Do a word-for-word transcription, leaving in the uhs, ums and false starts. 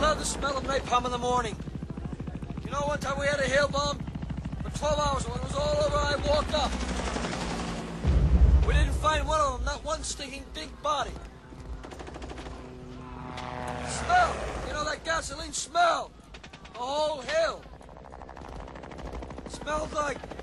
love the smell of napalm in the morning. You know, one time we had a hail bomb for twelve hours, and when it was all over, I woke up. We didn't find one of them, not one stinking big body. Smell, you know that gasoline smell, the whole hill. Smelled like